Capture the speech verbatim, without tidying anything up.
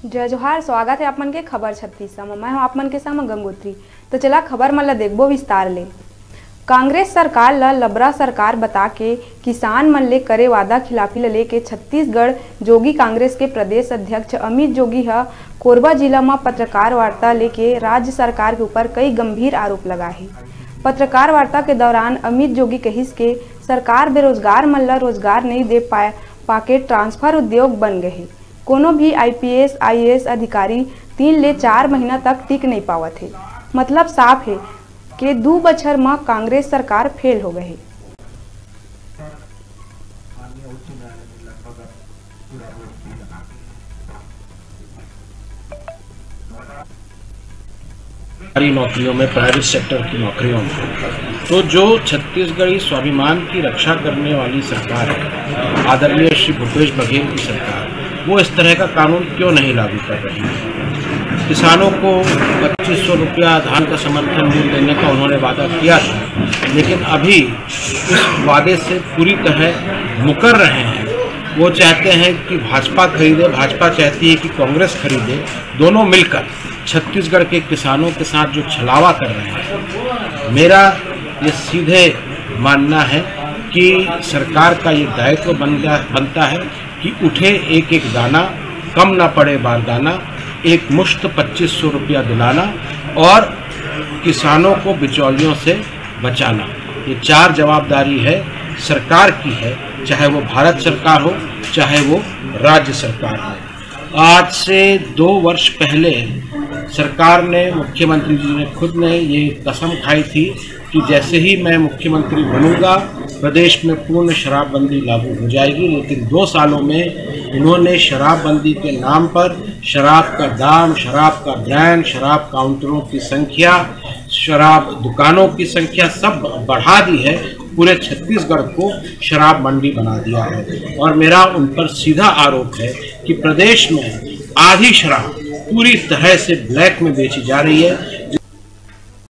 जय जोहार। स्वागत है आपमन के खबर छत्तीस में। मैं हूं आपमन के साथ गंगोत्री। तो चला खबर मन ला देखबो विस्तार ले। कांग्रेस सरकार ला लबरा सरकार बता के किसान मन ले करे वादा खिलाफी ला लेके छत्तीसगढ़ जोगी कांग्रेस के प्रदेश अध्यक्ष अमित जोगी ह कोरबा जिला में पत्रकार वार्ता लेके राज्य सरकार के ऊपर कई गंभीर आरोप लगाए हैं। पत्रकार वार्ता के दौरान अमित जोगी कहिस के सरकार बेरोजगार मन ला रोजगार नहीं दे पाए पाके ट्रांसफर उद्योग बन गए हैं। कोनो भी आईपीएस आईएएस अधिकारी तीन ले चार महीना तक टिक नहीं पावत है। मतलब साफ है कि दो बछर में कांग्रेस सरकार फेल हो गई है। सरकारी नौकरियों में, प्राइवेट सेक्टर की नौकरियों में, तो जो छत्तीसगढ़ी स्वाभिमान की रक्षा करने वाली सरकार है, आदरणीय श्री भूपेश बघेल की सरकार, वो इस तरह का कानून क्यों नहीं लागू कर रही है। किसानों को पच्चीस सौ रुपया धान का समर्थन मूल्य देने का उन्होंने वादा किया था, लेकिन अभी उस वादे से पूरी तरह मुकर रहे हैं। वो चाहते हैं कि भाजपा खरीदे, भाजपा चाहती है कि कांग्रेस खरीदे, दोनों मिलकर छत्तीसगढ़ के किसानों के साथ जो छलावा कर रहे हैं। मेरा ये सीधे मानना है कि सरकार का ये दायित्व बनता बनता है कि उठे एक एक दाना, कम ना पड़े बारदाना, एक मुश्त पच्चीस सौ रुपया दिलाना और किसानों को बिचौलियों से बचाना। ये चार जवाबदारी है सरकार की है, चाहे वो भारत सरकार हो, चाहे वो राज्य सरकार हो। आज से दो वर्ष पहले सरकार ने, मुख्यमंत्री जी ने खुद ने ये कसम खाई थी कि जैसे ही मैं मुख्यमंत्री बनूंगा प्रदेश में पूर्ण शराबबंदी लागू हो जाएगी। लेकिन दो सालों में इन्होंने शराबबंदी के नाम पर शराब का दाम, शराब का ब्रांड, शराब काउंटरों की संख्या, शराब दुकानों की संख्या सब बढ़ा दी है। पूरे छत्तीसगढ़ को शराब मंडी बना दिया है और मेरा उन पर सीधा आरोप है कि प्रदेश में आधी शराब पूरी तरह से ब्लैक में बेची जा रही है।